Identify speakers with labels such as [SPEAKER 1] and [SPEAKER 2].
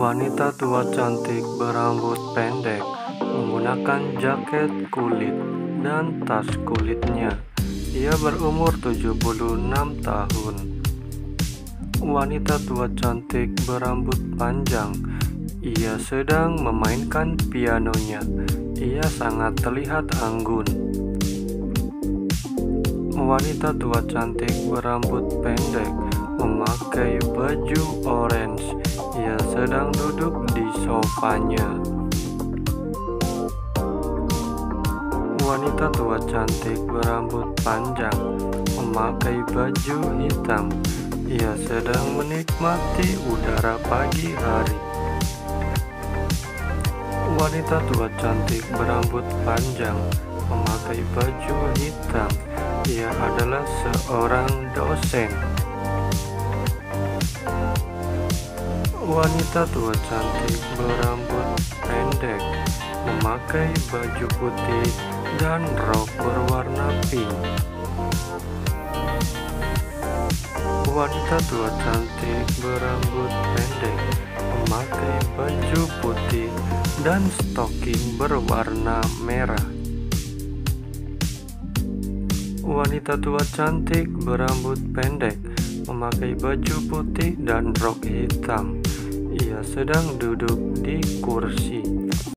[SPEAKER 1] Wanita tua cantik berambut pendek menggunakan jaket kulit dan tas kulitnya. Ia berumur 76 tahun. Wanita tua cantik berambut panjang. Ia sedang memainkan pianonya. Ia sangat terlihat anggun. Wanita tua cantik berambut pendek memakai baju orange. Ia sedang duduk di sofanya. Wanita tua cantik berambut panjang memakai baju hitam. Ia sedang menikmati udara pagi hari. Wanita tua cantik berambut panjang memakai baju hitam. Ia adalah seorang dosen. Wanita tua cantik berambut pendek memakai baju putih dan rok berwarna pink. Wanita tua cantik berambut pendek memakai baju putih dan stoking berwarna merah. Wanita tua cantik berambut pendek memakai baju putih dan rok hitam. Ia sedang duduk di kursi.